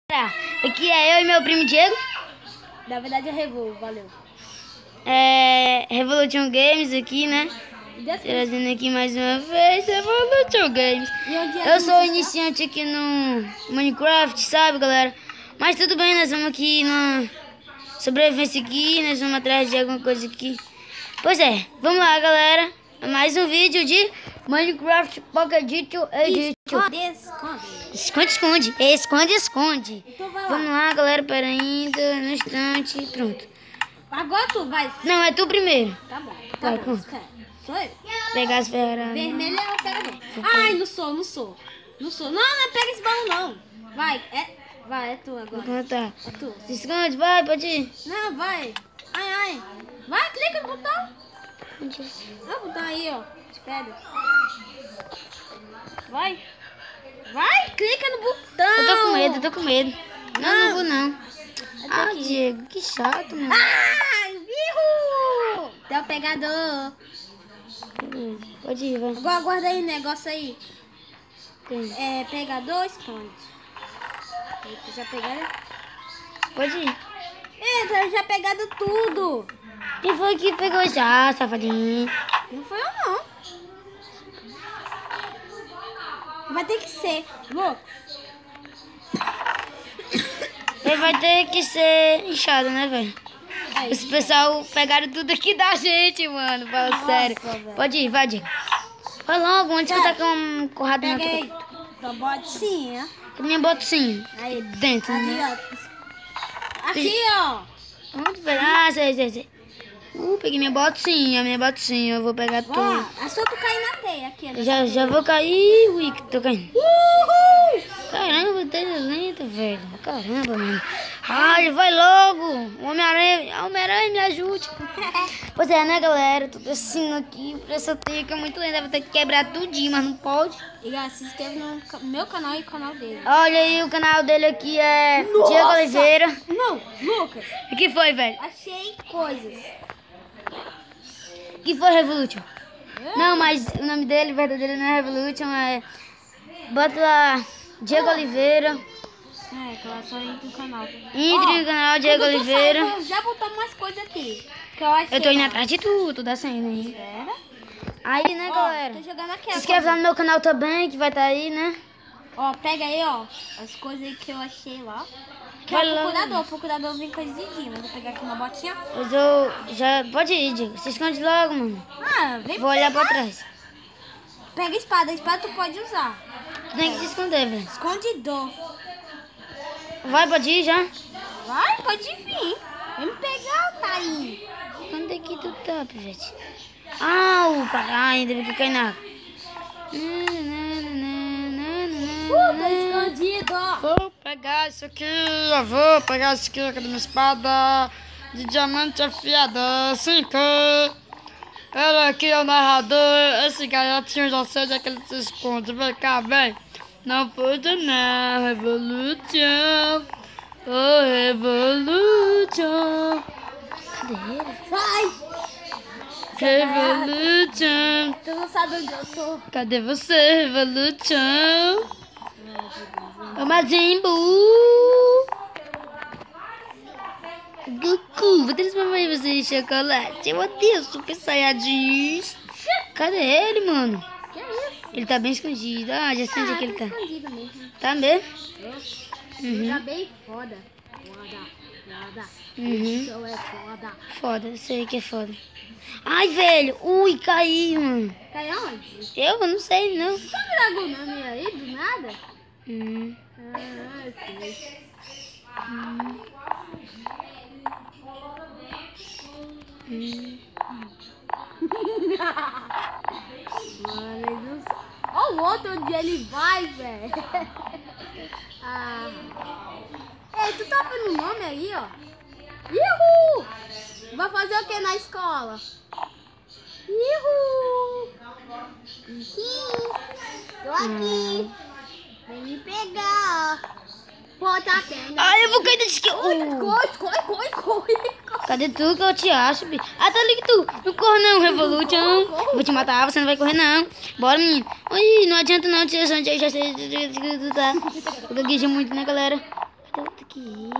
Aqui é eu e meu primo Diego. Na verdade é Revol, valeu. Revolution Games aqui, né? Trazendo aqui mais uma vez Revolution Games. Eu sou iniciante aqui no Minecraft, sabe, galera? Mas tudo bem, nós vamos aqui na sobrevivência aqui, nós vamos atrás de alguma coisa aqui. Pois é, vamos lá, galera. Mais um vídeo de Minecraft Pocket Edition. Esconde. Esconde. Então vai lá. Vamos lá, galera, pera ainda, no instante, pronto. Agora tu vai. Não, é tu primeiro. Tá bom. Vai, bom. com. Sou eu. Pegar as ferras. Vermelho é o pegador. Ai, não sou. Não é pega esse baú, não. Vai, é tu agora. Vou contar. É tu. Se esconde, vai, pode ir. Não, vai. Ai. Vai, clica no botão. Ah, o botão aí, ó. Espera. Vai, clica no botão. Eu tô com medo. Não vou não. Ah, Diego, que chato, mano. Ai, birro! Tem o pegador. Beleza, pode ir, vai. Agora guarda aí o negócio aí. Tem. Pegador, esconde. Eita, já pegaram? Pode ir. Eita, já pegaram tudo. Quem foi que pegou já, safadinho? Não foi eu, não. Vai ter que ser, louco. Ele vai ter que ser inchado, né, velho? Aí, Os pessoal pegaram tudo aqui da gente, mano. Fala Nossa, sério. velho. Pode ir, vai, Diego. Vai logo, antes que eu tacar um corrado na pega aí. tua. Tua botinha. Eu minha boto sim. Aí, Dentro, ali, né? ó. Aqui, ó. Onde vai? Ah, sei. Peguei minha botinha, eu vou pegar tudo. Ó, é só tu cair na teia aqui. Né? Já vou cair. Ui, que tô caindo. Uhul! Caramba, tá lento, velho. Caramba, mano. Ai, vai logo. Homem-Aranha, me ajude. Pois é, né, galera? Eu tô descendo aqui pra essa teia que é muito lenta. Vou ter que quebrar tudinho, mas não pode. E galera, se inscreve no meu canal e no canal dele. Olha aí, o canal dele aqui é Nossa! Diego Oliveira. Não, Lucas. O que foi, velho? Achei coisas. O que foi, Revolution? Não, mas o nome dele, verdadeiro, não é Revolution, é... Bota lá, Diego Oliveira. Que ela só entra no canal. Entre no canal Diego quando tu Oliveira. sair, eu já botar mais coisas aqui. Que eu achei. Eu tô indo atrás de tu tá saindo aí. Espera. Aí, né, galera? Tô jogando aqui. Se inscreve lá no meu canal também, que vai estar aí, né? Ó, pega aí, ó. As coisas aí que eu achei lá. Que Vai é lá. o procurador vem coisa de dia. Mas vou pegar aqui uma botinha. Mas eu já... Pode ir, Diego. Se esconde logo, mano. Ah, vem Vou olhar pegar. pra trás. Pega a espada tu pode usar. Tu tem que se esconder, velho. Escondidor. Vai, pode ir já? Vai, pode vir. Vem me pegar, Thaís. Onde é que tu tá, pivete? Ainda bem que eu caí na água. Tá escondido. Vou pegar isso aqui, cadê minha espada de diamante afiada, 5. Olha aqui o narrador, esse garotinho já sei onde é que ele se esconde, vem cá, vem. Não pode não, Revolution, Revolution. Cadê ele? Vai. Revolution, Tu não sabe onde eu tô. cadê você, Revolution? Ô, Majimbu! Goku, vou transformar você em chocolate. Eu odeio Super Saiyajins. Cadê ele, mano? Que isso? Ele tá bem escondido. Ah, já sei onde é que ele tá. Escondido mesmo. Tá mesmo? Tá bem foda. Foda. Uhum. Então é foda. Foda, sei que é foda. Ai, velho. Ui, caí, mano. Cai aonde? Eu não sei, não. Tá virando o nome aí do nada? Hum. Sei. Mano, olha o outro onde ele vai, velho. Ei, tu tá vendo o nome aí, ó? Ihu! Vai fazer o que na escola? Ihu! Tô aqui. Vem me pegar, ó. Bota a perna. Ai, eu vou cair da esquerda. Corre. Cadê tu que eu te acho, bicho? Ah, tá ali que tu. Não corre não, Revolution. Vou te matar, você não vai correr não. Bora, menino. Ui, não adianta não, tia Sandy. Eu já sei que tu tá. Eu gaguejei muito, né, galera? Cadê outro aqui?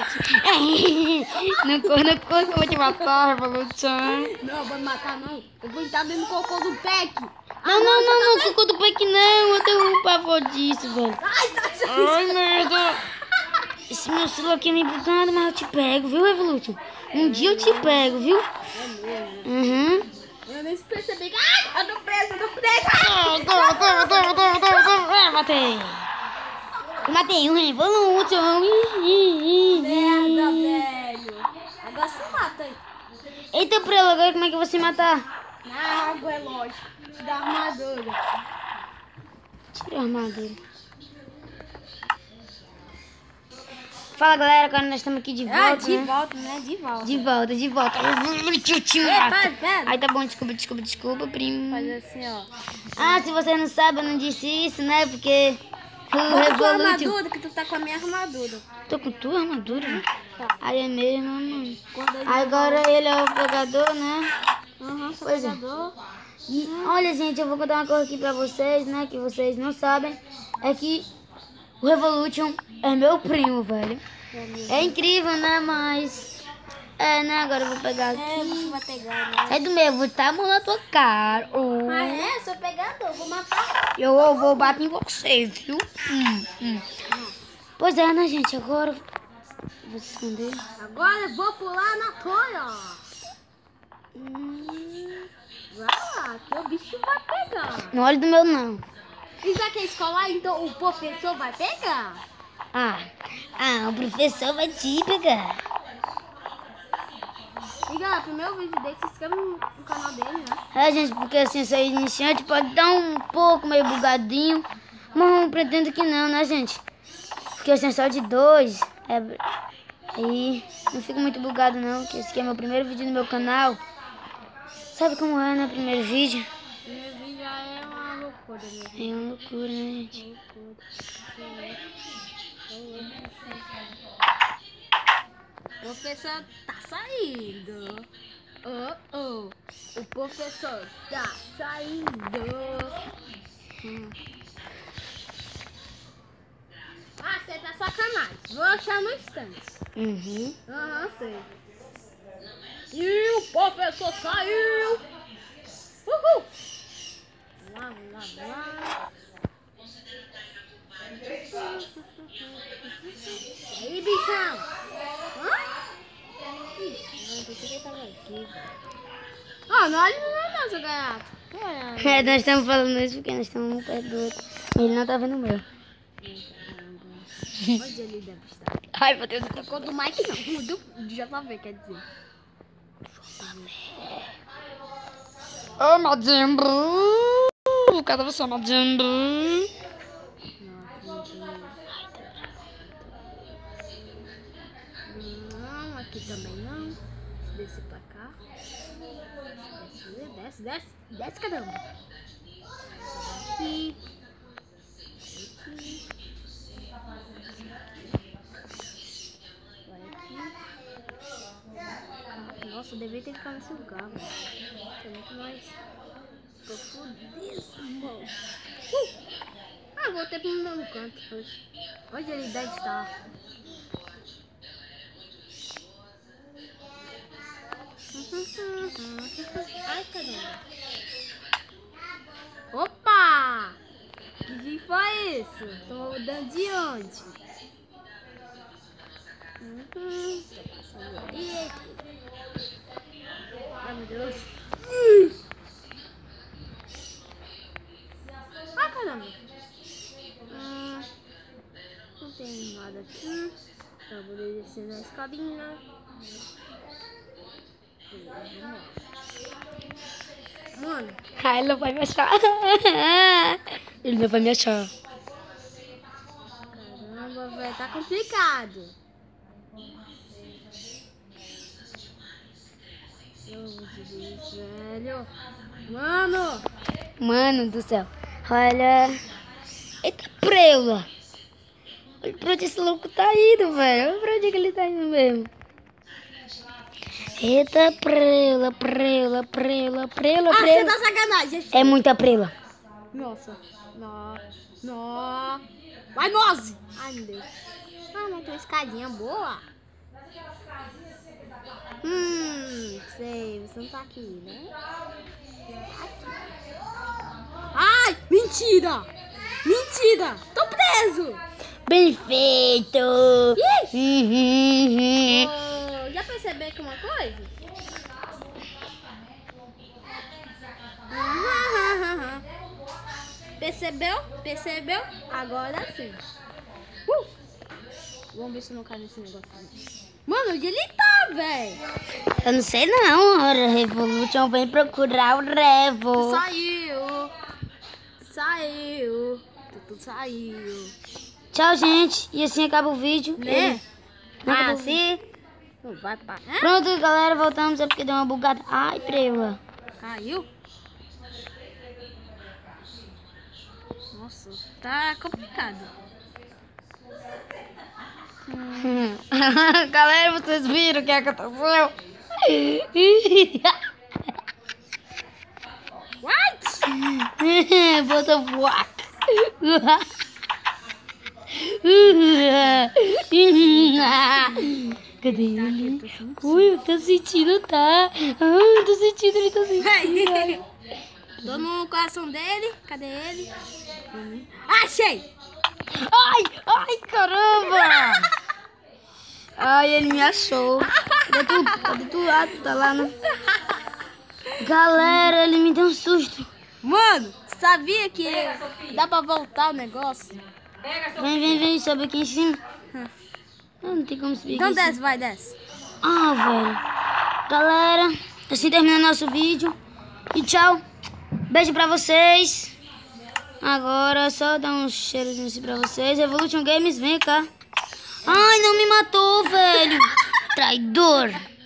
Não corra que eu vou te matar, Revolution. Não, eu vou me matar não. Eu vou entrar dentro do cocô do Peck. Não, cocô do Peck não. Eu tenho um pavor disso, velho. Ai, tá Ai, merda. Esse meu celular aqui é meio bugado, mas eu te pego, viu, Revolution? Um dia eu te pego, viu? É mesmo. Uhum. Eu nem se percebi. Ai, eu tô preso, Matei. Matei um Revolution. Merda, velho. Agora se mata aí. Eita, Prela, agora como é que eu vou se matar? Na água, é lógico. Da armadura. Tira a armadura. Fala, galera, agora nós estamos aqui de volta, De né? volta, né? De volta. De volta. Eu te Pera, mato. pera. Aí tá bom, desculpa, primo. Faz assim, ó. Ah, se você não sabe, eu não disse isso, né? Porque o Bota tua Revolution... armadura, que tu tá com a minha armadura. Tô com tua armadura, velho? Tá. Aí é mesmo, mano. Quando ele Agora ele é o pegador, né? sou Pois é. pegador. E olha, gente, eu vou contar uma coisa aqui pra vocês, né? Que vocês não sabem. É que o Revolution é meu primo, velho. É incrível, né? Mas... É, né? Agora eu vou pegar É, aqui. você vai pegar, né? Sai do meu, eu vou botar a mão na tua cara. Oh. Ah, é? Sou pegador, vou matar. Eu vou bater em você, viu? Pois é, né, gente? Agora eu vou se esconder. Agora eu vou pular na toia. Vai lá, que o bicho vai pegar. Não olhe do meu, não. E já que é escolar, então o professor vai pegar? O professor vai te pegar. E galera, primeiro vídeo dele, se inscreve no canal dele, né? É, gente, porque assim, ser iniciante pode dar um pouco meio bugadinho. Mas eu pretendo que não, né, gente? Porque o sensor de 2 aí não fica muito bugado, não. Porque esse aqui é meu primeiro vídeo no meu canal. Sabe como é, né? Primeiro vídeo. Primeiro vídeo já é uma loucura mesmo. É uma loucura, né, gente? O professor tá saindo. O professor tá saindo. Ah, você tá sacanagem. Vou achar no instante. Uhum. Sei. E o professor saiu. Uhul. Lá. E aí, bichão? Não olha não, seu gato. É, nós estamos falando isso porque nós estamos um perto do outro. Ele não tá vendo o meu. Onde ele deve estar? Ai, meu Deus. Ficou do Mike não, do JV, quer dizer. Ô, Majimbu! Cadê você, Majimbu? Não, aqui também não. Desce pra cá. Desce cada um. Aqui. Nossa, eu devia ter ficado nesse lugar, velho. É muito mais profundíssimo. Vou ter pro meu canto hoje. Onde ele deve estar? Ai, caramba. Opa! Que foi isso? Tô mudando de onde? Tô passando ali. Ai, meu Deus. Ah, caramba. Não tem nada aqui. Eu vou descer na escadinha. Mano. Ele não vai me achar. Ele não vai me achar. Caramba, velho. Tá complicado. Deus, velho. Mano do céu. Olha. Eita, preula. Olha pra onde esse louco tá indo, velho. Olha pra onde que ele tá indo mesmo. Eita, preula. Você tá sacanagem. É muita preula. Nossa. Nó. Vai, Nose. Ai, meu Deus. Ah, mas tem uma escadinha boa. Sei, você não tá aqui, né? Você não tá aqui. Ai, mentira! Mentira! Tô preso! Bem feito! Já percebeu aqui uma coisa? Percebeu? Percebeu? Agora sim. Vamos ver se não cai nesse negócio. Mano, onde ele tá, velho? Eu não sei não, a Revolution vem procurar o Revo. Saiu. Tudo saiu. Tchau, gente. E assim acaba o vídeo. Né? Acabou. Assim. Não vai parar. Pronto, galera, voltamos. É porque deu uma bugada. Ai, prela. Caiu? Nossa, tá complicado. Galera, vocês viram o que aconteceu? What? Botou voar. Cadê ele? Ui, eu tô sentindo, tá? Eu tô sentindo, ele tá sentindo. Tô no coração dele. Cadê ele? Achei! Ai, caramba! Ai, ele me achou. Cadê tu lá? Tu tá lá, né? Galera, ele me deu um susto. Mano, sabia que dá pra voltar o negócio? Vem, sobe aqui em cima. Não tem como subir Então aqui em desce, vai, desce. Ah, velho. Galera, assim termina nosso vídeo. E tchau. Beijo pra vocês. Agora só dar um cheirozinho assim pra vocês. Revolution Games, vem cá. Ai, não me matou, velho. Traidor.